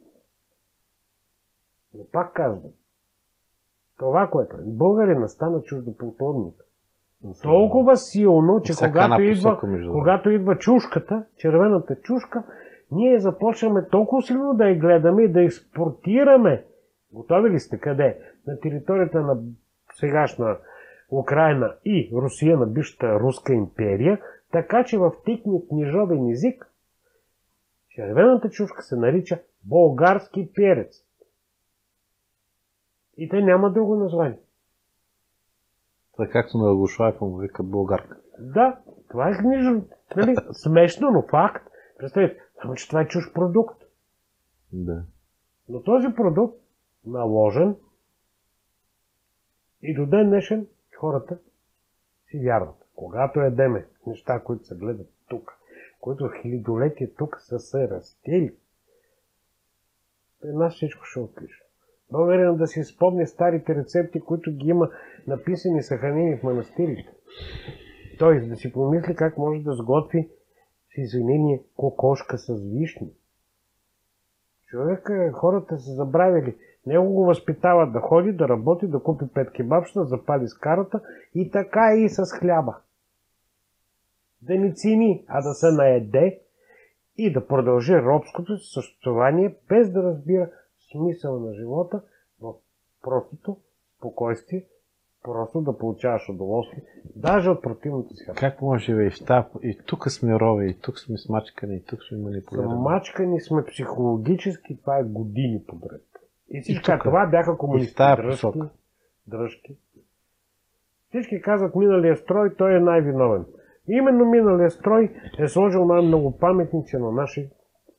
Но пак казвам, това, което е, българина стана чуждокултурник. Толкова силно, че когато идва чушката, червената чушка, ние започваме толкова силно да я гледаме и да експортираме. Готови ли сте? Къде? На територията на сегашна Украина и Русия, на бившата Руска империя, така че в техния книжовен език червената чушка се нарича български перец. И те няма друго название. Така както на Агушаев му викат българка. Да, това е книжно. Нали? Смешно, но факт. Представете, само че това е чуж продукт. Да. Но този продукт, наложен, и до ден днешен хората си вярват. Когато ядеме неща, които се гледат тук, които хилядолетия тук са се растели, при нас всичко ще отлично. Българина да си спомня старите рецепти, които ги има написани, съхранени в манастирите. Тоест да си помисли как може да сготви с извинение кокошка с вишни. Човека, хората са забравили. Него го възпитават да ходи, да работи, да купи 5 кебабчета, запали с карата и така и с хляба. Да не цени, а да се наеде и да продължи робското си съществувание, без да разбира смисъл на живота в простото спокойствие, просто да получаваш удоволствие, даже от противното си. Как може бе, и тук сме рови, и тук сме смачкани, и тук сме манипулирани. Смачкани сме психологически, това е години подред. И всичко това бяха комунисти дръжки. Всички казват, миналия строй, той е най-виновен. Именно миналия строй е сложил най-много паметници на наши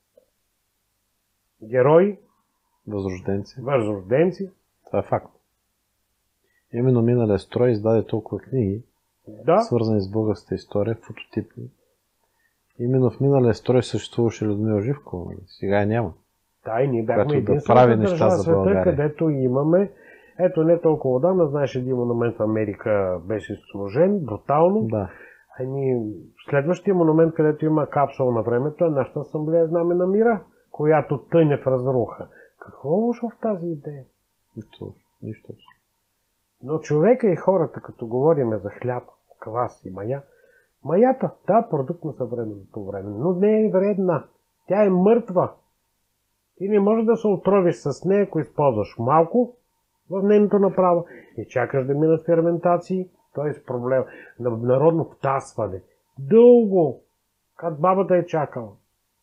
герои, възрожденци. Това е факт. Именно миналия строй издаде толкова книги, свързани с българската история, фототипни. Именно в миналия строй съществуваше Людмила Живкова, сега я няма. Да, и ние бяхме единствената държава в света, където имаме, ето не толкова отдавна, знаеш, един монумент в Америка беше сложен, брутално. Да. Следващия монумент, където има капсула на времето, е нашата асамблея Знаме на мира, която тъне в разруха. Какво лошо в тази идея? Нищо. Но човека и хората, като говориме за хляб, квас и мая, маята, да, продукт на съвременното време, но не е вредна. Тя е мъртва. Ти не можеш да се отровиш с нея, ако използваш малко в нейното направа и чакаш да минат ферментации, т.е. проблем на народно втасване. Дълго, като бабата е чакала.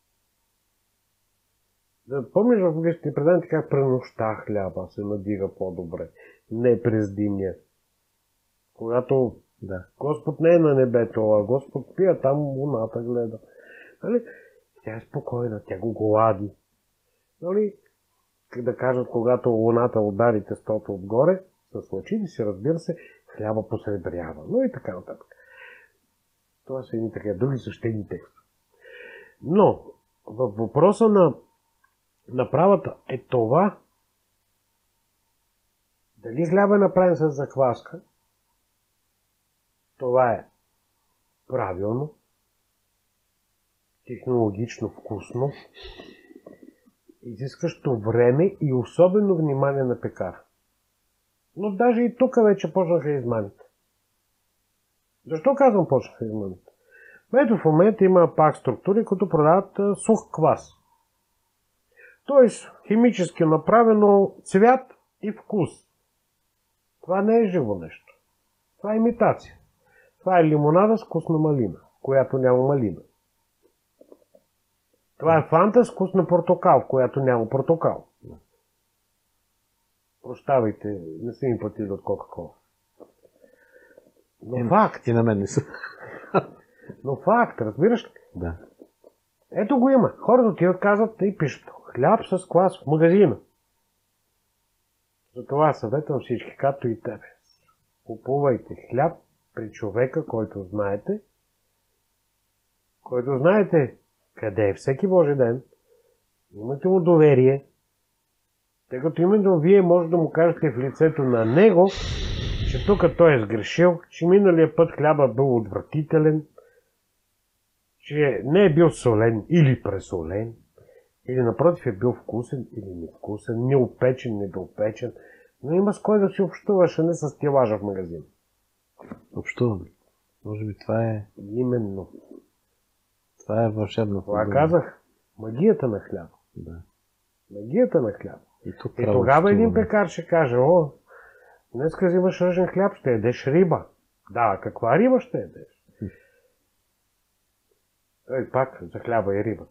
Да помниш в вижте преданите как през нощта хляба се надига по-добре, не през диня. Когато Господ не е на небето, а Господ пия, там луната гледа. Тя е спокойна, тя го глади. Нали? Как да кажат, когато луната удари тестото отгоре, с лъчите си, разбира се, хляба посребрява. Но и така нататък. Това са едни така други същени текстове. Но, във въпроса на правата е това, дали хляба е направен с закваска, това е правилно, технологично вкусно, изискащо време и особено внимание на пекара. Но даже и тук вече почнаха измамите. Защо казвам почнаха измамите? Ето в момента има пак структури, които продават сух квас. Тоест химически направено цвят и вкус. Това не е живо нещо. Това е имитация. Това е лимонада с вкус на малина, която няма малина. Това е фанта с вкус на портокал, която няма портокал. Прощавайте, не са им платили от Кока-Кола. Но факт. И на мен не са. Но факт, разбираш ли? Да. Ето го има. Хората отиват, казват и пишат хляб с квас в магазина. Затова съветвам всички, както и тебе. Купувайте хляб при човека, който знаете къде е всеки Божи ден, имате му доверие, тъй като именно вие може да му кажете в лицето на него, че тук той е сгрешил, че миналия път хляба бил отвратителен, че не е бил солен или пресолен, или напротив е бил вкусен или невкусен, неопечен, недоопечен, но има с кой да си общуваш, а не с стилажа в магазин. Общуваме. Може би това е... Именно. Това е вълшебната Това дума. казах. Магията на хляба. Да. Магията на хляба. И тогава един пекар ще каже, днеска взимаш ръжен хляб, ще ядеш риба. Да, каква риба ще ядеш? Пак за хляба и рибата.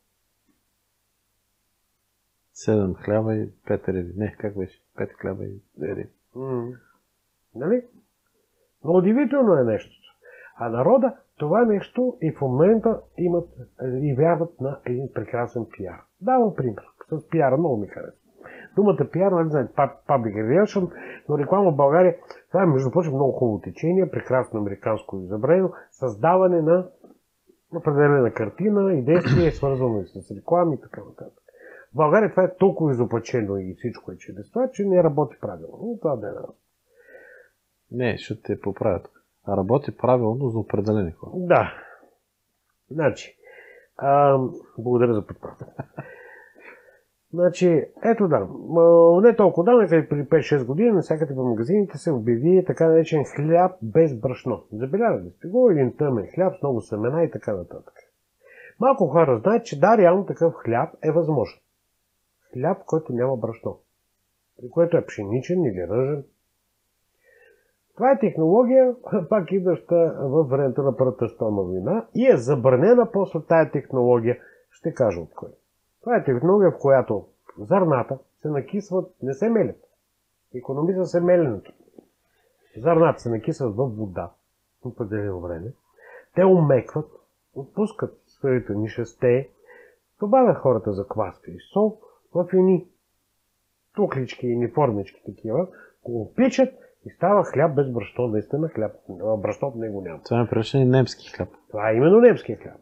7 хляба и 5 риби. Не, как беше? 5 хляба и 2 риби. Нали? Но удивително е нещо. А народа това нещо и в момента имат и вярват на един прекрасен пиар. Давам пример. С пиара много ми харесва. Думата пиар, нали знаете, public relation, но реклама в България, това е между прочим много хубаво течение, прекрасно американско изобрено, създаване на определена картина и действие, свързано и с реклами и така нататък. В България това е толкова изопачено и всичко е чудество, че не работи правилно. Но това да е народ. Не, ще те поправят. А работи правилно за определени хора. Да. Значи, благодаря за подправка. Значи, ето да, не толкова давно, къде при 5-6 години, навсякъде по магазините се обяви така наречен хляб без брашно. Забелязали сте го, един тъмен хляб с много семена и така нататък. Малко хора знаят, че да, реално такъв хляб е възможен. Хляб, който няма брашно. При което е пшеничен или ръжен. Това е технология, пак идваща във времето на Първата световна война и е забранена после тая технология. Ще кажа от кой. Това е технология, в която зърната се накисват, не се мелят. Икономизира се меленето. Зърната се накисват във вода в определено време. Те умекват, отпускат своите нишесте, добавят хората за кваска и сол в едни тухлички и формички такива, го опичат и става хляб без брашно, наистина хляб. Брашно в него няма. Това е прилича и немски хляб. Това е именно немския хляб.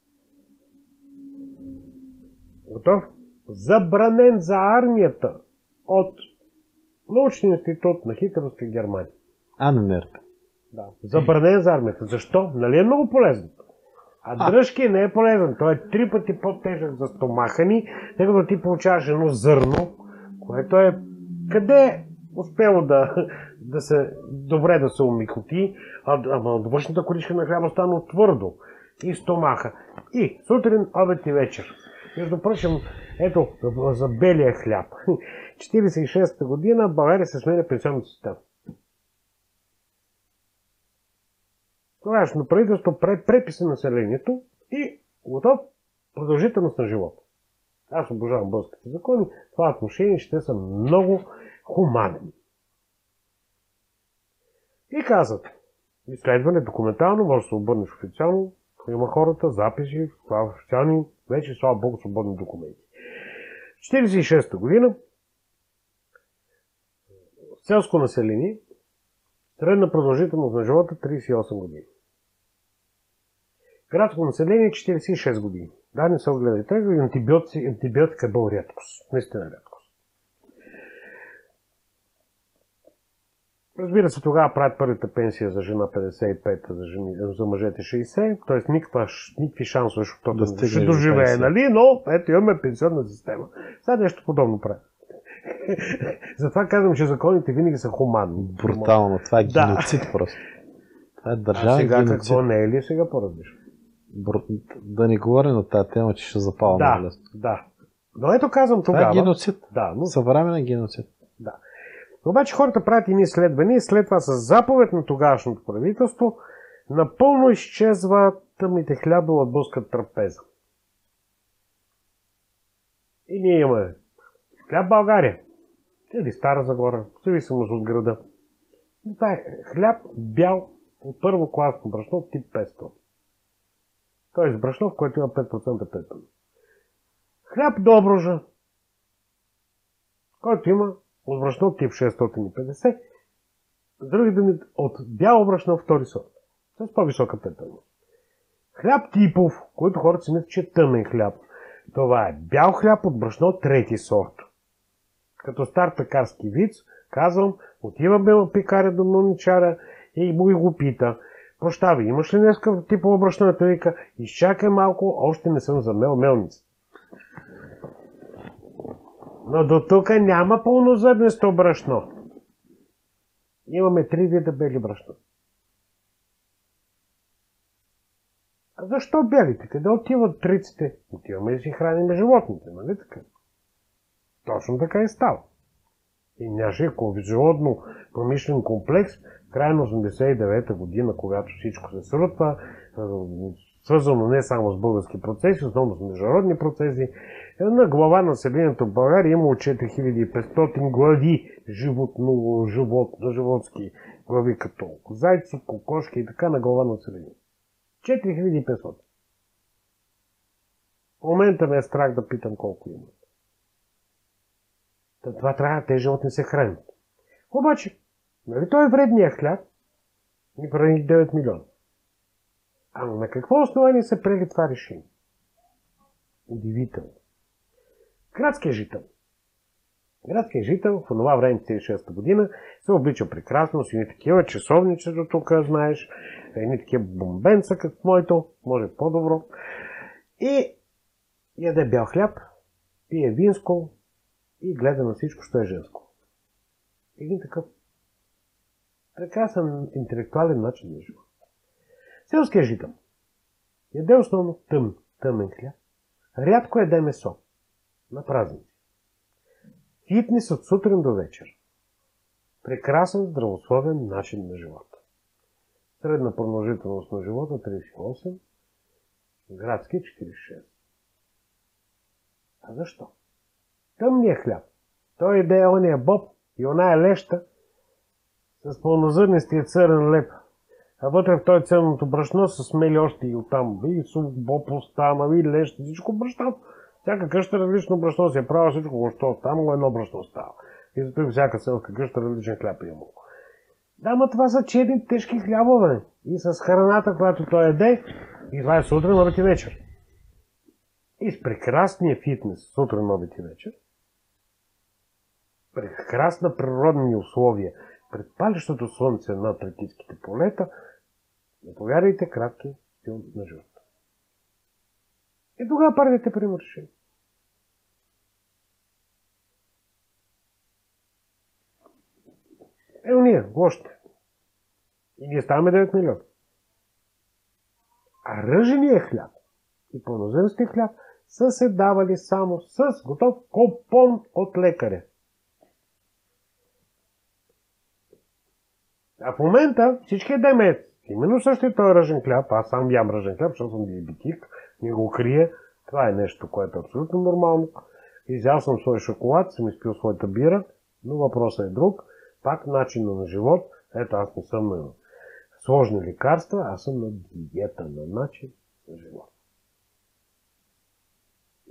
Готов? Забранен за армията от научния институт на Хитлеровска Германия. АННР. Да. Забранен за армията. Защо? Нали е много полезно? А дръжки не е полезен. Той е 3 пъти по-тежък за стомаха ни, тъй като ти получаваш едно зърно, което е къде успело да се добре да се умикоти, ама от външната коричка на хляба стана твърдо и стомаха. И сутрин, обед и вечер. Между прочим, ето за белия хляб. 46-та година в България се сменя пенсионната система. Тогавашното правителство преписа населението и готов продължителност на живота. Аз обожавам българските закони. Това отношение ще са много хуманни. И казват, изследване документално, може да се обърнеш официално, има хората, записи, това официални вече, слава Богу, свободни документи. 1946 година селско население, средна продължителност на живота 38 години. Градско население 46 години. Да, не се огледайте, антибиотика е бил рядкост. Наистина рядкост. Разбира се, тогава правят първата пенсия за жена 55, за мъжете 60, т.е. никакви шансове, защото ще доживее, нали? Но ето имаме пенсионна система. Сега нещо подобно прави. Затова казвам, че законите винаги са хуманни. Брутално, това е геноцид просто. Това е държавен сега геноцид. какво не е ли сега по-различно? Да не говоря на тази тема, че ще запалваме. Да, да. Но ето казвам тогава. Това е геноцид. Да, но... Съвременен геноцид. Да. Обаче хората правят и изследвания и след това с заповед на тогавашното правителство напълно изчезва тъмните хлябове от българската трапеза. И ние имаме хляб България или Стара Загора, в зависимост от града. Това е хляб бял от първо класно брашно тип 500. Тоест брашно, в което има 5% пепел. Хляб Добруджа, който има от брашно тип 650, с други думи от бяло брашно втори сорт, с по-висока пепелност. Хляб Типов, който хората си мислят, че е тъмен хляб. Това е бял хляб от брашно трети сорт. Като стар пекарски виц, казвам, отиваме в пекаря до мъничара и му го пита: прощавай, имаш ли днеска типово брашно? Той вика: изчакай малко, още не съм замел мелница. Но до тук няма пълнозърнесто брашно. Имаме 3 вида бели брашно. А защо белите? Къде отиват триците? Отиваме да си храним животните, нали така? Точно така и става. И нямаше животно промишлен комплекс в края на 89-та година, когато всичко се срутва, свързано не само с български процеси, основно с международни процеси. На глава на населението в България има 4500 глави животски глави, като зайци, кокошки и така на глава на населението. 4500. В момента ме е страх да питам колко има. Това трябва, тези животни се хранят. Обаче, нали той е вредният хляб? Ни прави 9 милиона. Ама на какво основание се прели това решение? Удивително. Градският жител в това време, 1936 година, се облича прекрасно, с едни такива часовниче до тук, знаеш, едни такива бомбенца, като моето, може по-добро. И яде бял хляб, пие винско и гледа на всичко, що е женско. Един такъв прекрасен интелектуален начин на живот. Селският жител яде основно тъмен хляб, рядко яде месо на празници. Фитнес от сутрин до вечер. Прекрасен здравословен начин на живота. Средна продължителност на живота 38, градски 46. А защо? Тъмният хляб. Той яде ония боб и оная леща с пълнозърнестия църен леп. А вътре в той църното брашно са смели още и оттам. И сух боб остана, и леща, всичко брашно. Всяка къща различно брашно си е правила, всичко въщо там едно брашно става. И зато всяка селска къща различен хляб има. Да, но това са 4 тежки хлябове. И с храната, която той яде, и това е сутрин, обед и вечер. И с прекрасния фитнес сутрин, обед и вечер, прекрасна природни условия, пред палещото слънце на тракийските полета, не повярвайте, кратки стил на живота. И тогава първите примърши. Уния, още. И ние ставаме 9 милиона. А ръженият хляб и пълнозърнестия хляб са се давали само с готов купон от лекаря. А в момента всички ядеме именно същия този ръжен хляб. Аз сам ям ръжен хляб, защото съм диабетик, не го крия. Това е нещо, което е абсолютно нормално. Изял съм свой шоколад, съм изпил своята бира, но въпросът е друг. Пак начин на живот. Ето, аз не съм на сложни лекарства, аз съм на диета, на начин на живот.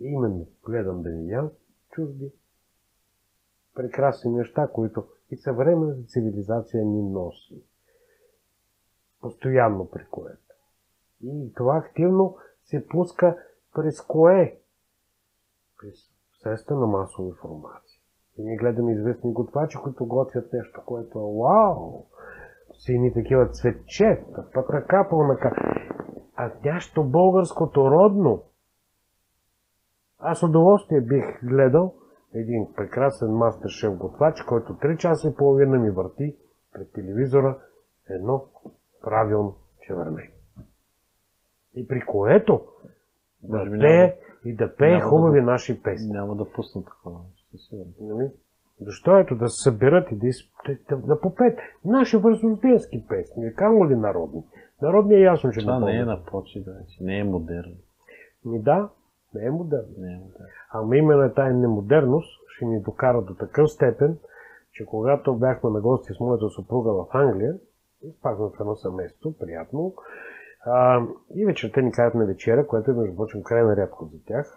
Именно гледам да видя чужди прекрасни неща, които и съвременната цивилизация ни носи. Постоянно при което. И това активно се пуска през кое? През средства на масова информация. И ние гледаме известни готвачи, които готвят нещо, което е вау! Сини такива цветчета, пък ръка по ръка. А нещо българското родно. Аз с удоволствие бих гледал един прекрасен мастер-шеф готвач, който 3 часа и половина ми върти пред телевизора едно правилно чевърне. И при което да пее хубави наши песни. Няма да пусна такова. Нали? Защо ето да се съберат и да попеят наши възрожденски песни, камо ли народни? Народни е ясно, че това не е на почи, не е модерно. Да, не е модерно. Не е модерно. Ама именно тая немодерност ще ни докара до такъв степен, че когато бяхме на гости с моята съпруга в Англия, пак в едно семейство, приятно, и вечерта ни казват на вечера, което е между прочим крайна рядко за тях,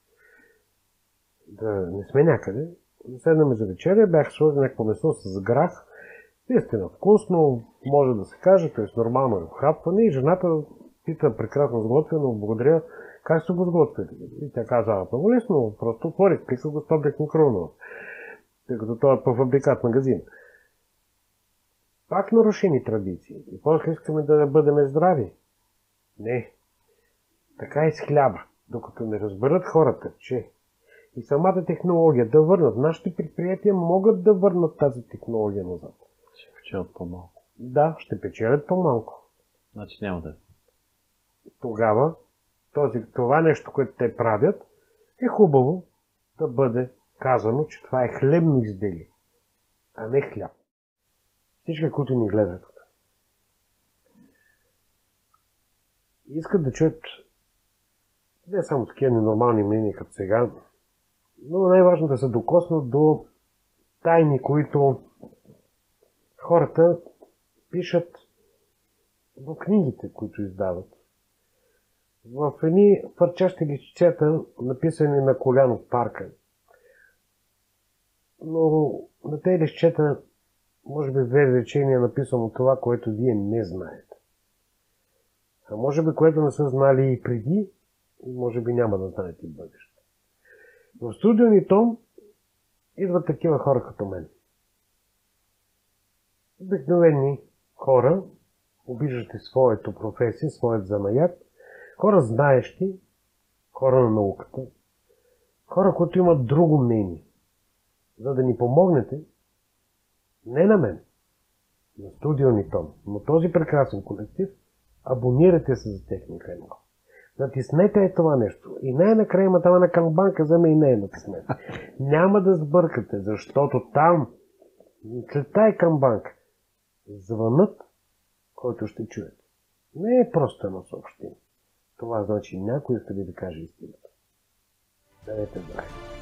да не сме някъде, да седнем за вечеря, бях сложил някакво месо с грах, наистина вкусно, може да се каже, т.е. нормално е вхапване и жената пита прекрасно сготвено, благодаря, как сте го сготвили? И тя каза, много лесно, просто отворих, писах го с топлик микроволнова, тъй като това е по фабрикат магазин. Пак нарушени традиции. И после искаме да бъдем здрави. Не. Така и с хляба. Докато не разберат хората, че и самата технология да върнат. Нашите предприятия могат да върнат тази технология назад. Ще печелят по-малко. Да, ще печелят по-малко. Значи няма да. Тогава това нещо, което те правят, е хубаво да бъде казано, че това е хлебно изделие, а не хляб. Всички, които ни гледат, искат да чуят не само такива ненормални мнения като сега, но най-важно да се докоснат до тайни, които хората пишат в книгите, които издават. В едни фърчащи листчета, написани на коляно в парка. Но на тези листчета може би две речения написано това, което вие не знаете. А може би което не са знали и преди, може би няма да знаете и в бъдеще. В студио ни Том идват такива хора като мен. Обикновени хора, обиждащи своето професия, своят занаят, хора знаещи, хора на науката, хора, които имат друго мнение. За да ни помогнете, не на мен, на студио ни Том, но този прекрасен колектив, абонирайте се за техния канал. Натиснете това нещо. И най-накрая има там на камбанка, вземе и нея натиснете. Няма да сбъркате, защото там, след тая камбанка, звънът, който ще чуете, не е просто едно съобщение. Това значи някой иска да ви каже истината. Дайте здраве.